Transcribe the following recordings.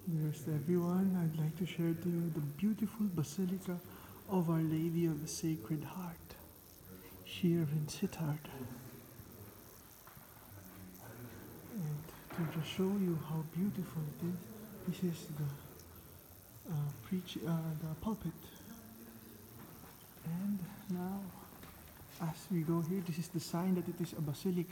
Dearest everyone, I'd like to share to you the beautiful Basilica of Our Lady of the Sacred Heart here in Sittard. And to just show you how beautiful it is, this is the pulpit. And now, as we go here, this is the sign that it is a basilica.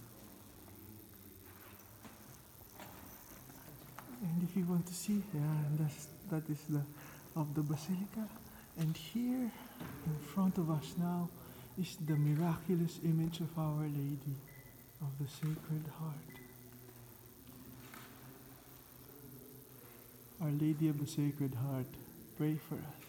And if you want to see, that is the of the basilica. And here in front of us now is the miraculous image of Our Lady of the Sacred Heart. Our Lady of the Sacred Heart, pray for us.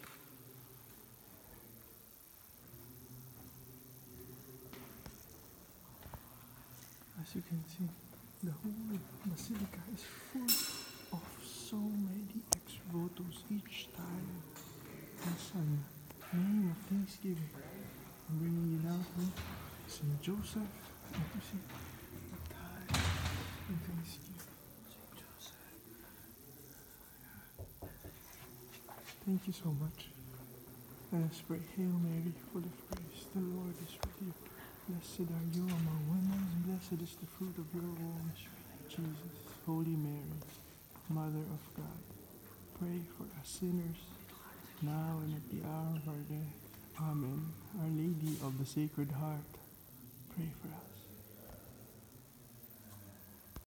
As you can see, the whole basilica is full of so many ex-votos each time. As a name of thanksgiving, I'm bringing you now to St. Joseph and to see the time in thanksgiving. St. Joseph. Thank you so much. Let us pray. Hail Mary, full of grace, the Lord is with you. Blessed are you among women, and blessed is the fruit of your womb, Jesus. Holy Mary, Mother of God, pray for us sinners, now and at the hour of our death. Amen. Our Lady of the Sacred Heart, pray for us.